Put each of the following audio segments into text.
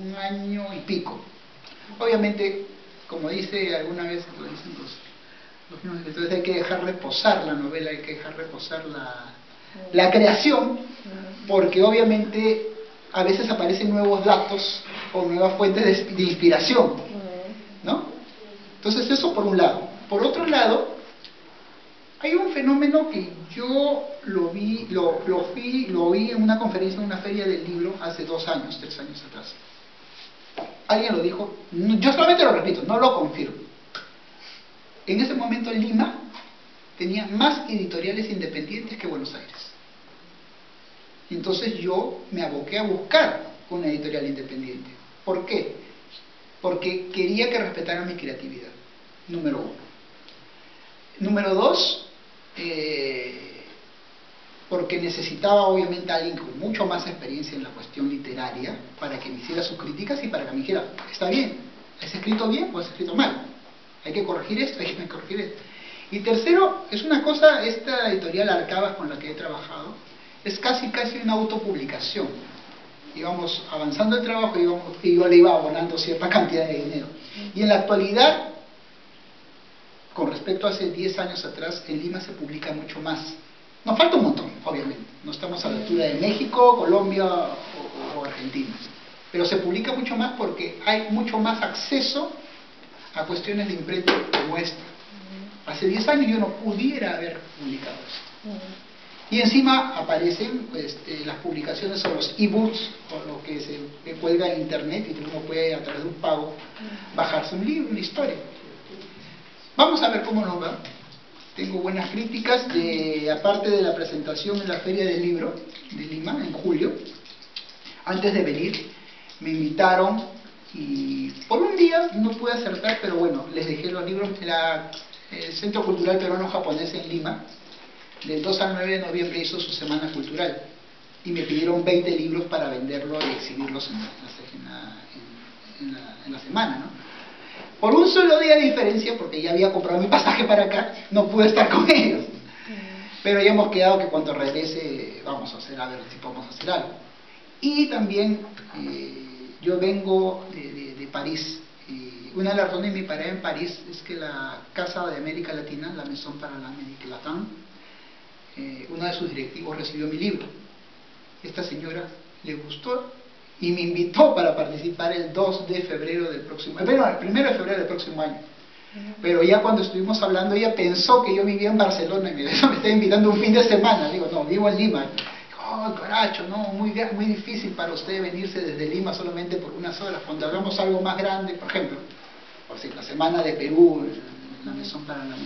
un año y pico. Obviamente, como dice alguna vez, lo dicen los mismos escritores, hay que dejar reposar la novela, hay que dejar reposar la creación, porque obviamente a veces aparecen nuevos datos o nuevas fuentes de inspiración, ¿no? Entonces eso por un lado. Por otro lado, hay un fenómeno que yo lo vi en una conferencia, en una feria del libro hace 2 años, 3 años atrás. Alguien lo dijo, yo solamente lo repito, no lo confirmo. En ese momento Lima tenía más editoriales independientes que Buenos Aires. Entonces yo me aboqué a buscar una editorial independiente. ¿Por qué? Porque quería que respetaran mi creatividad, número 1. Número 2, porque necesitaba obviamente a alguien con mucho más experiencia en la cuestión literaria para que me hiciera sus críticas y para que me dijera, está bien, ¿has escrito bien o has escrito mal? Hay que corregir esto, hay que corregir esto. Y tercero, es una cosa, esta editorial Arcadas con la que he trabajado, es casi una autopublicación. Íbamos avanzando el trabajo y yo le iba abonando cierta cantidad de dinero. Y en la actualidad, con respecto a hace 10 años atrás, en Lima se publica mucho más. Nos falta un montón, obviamente. No estamos a la altura de México, Colombia o Argentina. Pero se publica mucho más porque hay mucho más acceso a cuestiones de imprenta como esta. Hace 10 años yo no pudiera haber publicado esto. Y encima aparecen las publicaciones sobre los e-books, con lo que se cuelga en internet y uno puede a través de un pago bajarse un libro, una historia. Vamos a ver cómo nos va. Tengo buenas críticas, aparte de la presentación en la Feria del Libro de Lima en julio. Antes de venir me invitaron y por un día no pude acertar, pero bueno, les dejé los libros en el Centro Cultural Peruano-Japonés en Lima. Del 2 al 9 de noviembre hizo su semana cultural y me pidieron 20 libros para venderlos y exhibirlos en la semana, ¿no? Por un solo día de diferencia, porque ya había comprado mi pasaje para acá, no pude estar con ellos. Pero ya hemos quedado que cuando regrese vamos a ver si podemos hacer algo. Y también yo vengo de París. Una de las razones de mi parada en París es que la Casa de América Latina, la Maison para l'Amérique Latine, uno de sus directivos recibió mi libro. Esta señora le gustó y me invitó para participar el 2 de febrero del próximo año, bueno, el 1 de febrero del próximo año. Pero ya cuando estuvimos hablando, ella pensó que yo vivía en Barcelona y me estaba invitando un fin de semana. Digo, no, vivo en Lima. Oh, caracho, no, muy difícil para usted venirse desde Lima solamente por unas horas. Cuando hagamos algo más grande, por ejemplo, la Semana de Perú, la Maison para la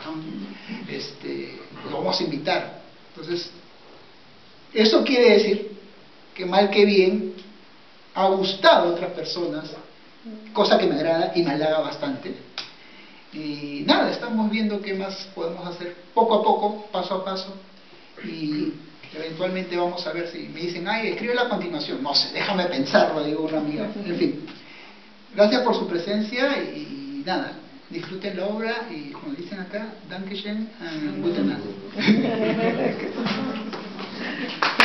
lo vamos a invitar. Entonces, eso quiere decir que mal que bien ha gustado a otras personas, cosa que me agrada y me halaga bastante. Y nada, estamos viendo qué más podemos hacer poco a poco, paso a paso, y eventualmente vamos a ver si me dicen, ay, escribe la continuación. No sé, déjame pensarlo, digo una amiga. En fin, gracias por su presencia y nada, disfruten la obra y como dicen acá, Dankeschön und gute Nacht.